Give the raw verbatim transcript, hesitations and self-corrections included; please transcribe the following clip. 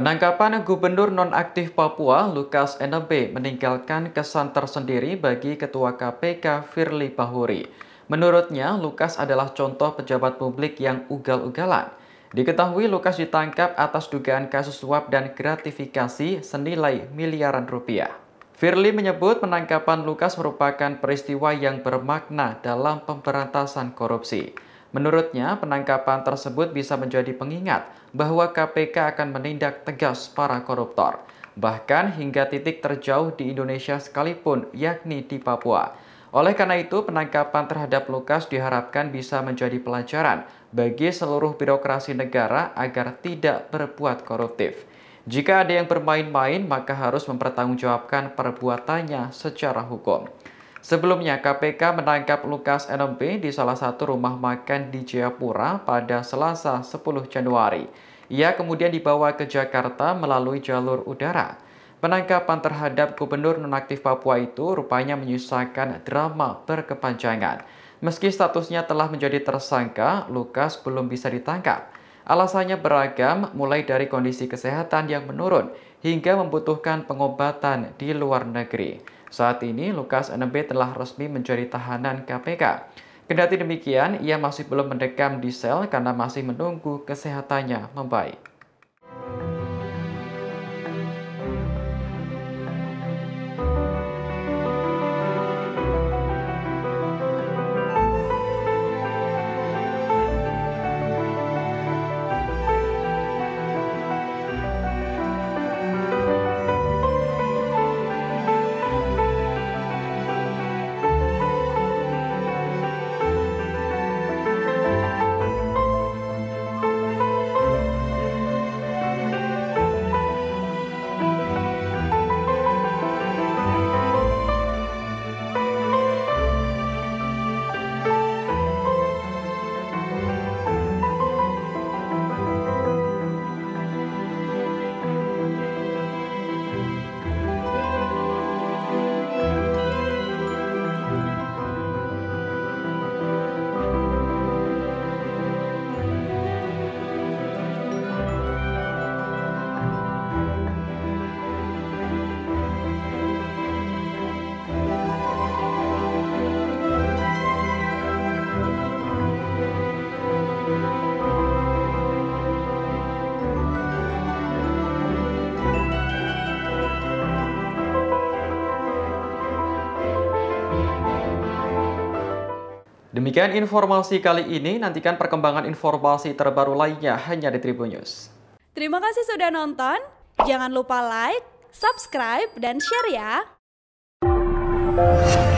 Penangkapan Gubernur Nonaktif Papua Lukas N B meninggalkan kesan tersendiri bagi Ketua K P K Firly Bahuri. Menurutnya, Lukas adalah contoh pejabat publik yang ugal-ugalan. Diketahui Lukas ditangkap atas dugaan kasus suap dan gratifikasi senilai miliaran rupiah. Firly menyebut penangkapan Lukas merupakan peristiwa yang bermakna dalam pemberantasan korupsi. Menurutnya, penangkapan tersebut bisa menjadi pengingat bahwa K P K akan menindak tegas para koruptor, bahkan hingga titik terjauh di Indonesia sekalipun, yakni di Papua. Oleh karena itu, penangkapan terhadap Lukas diharapkan bisa menjadi pelajaran bagi seluruh birokrasi negara agar tidak berbuat koruptif. Jika ada yang bermain-main, maka harus mempertanggungjawabkan perbuatannya secara hukum. Sebelumnya, K P K menangkap Lukas N B di salah satu rumah makan di Jayapura pada Selasa sepuluh Januari. Ia kemudian dibawa ke Jakarta melalui jalur udara. Penangkapan terhadap Gubernur Nonaktif Papua itu rupanya menyisakan drama berkepanjangan. Meski statusnya telah menjadi tersangka, Lukas belum bisa ditangkap. Alasannya beragam, mulai dari kondisi kesehatan yang menurun hingga membutuhkan pengobatan di luar negeri. Saat ini, Lukas N B telah resmi menjadi tahanan K P K. Kendati demikian, ia masih belum mendekam di sel karena masih menunggu kesehatannya membaik. Demikian informasi kali ini, nantikan perkembangan informasi terbaru lainnya hanya di Tribun News. Terima kasih sudah nonton, jangan lupa like, subscribe, dan share ya!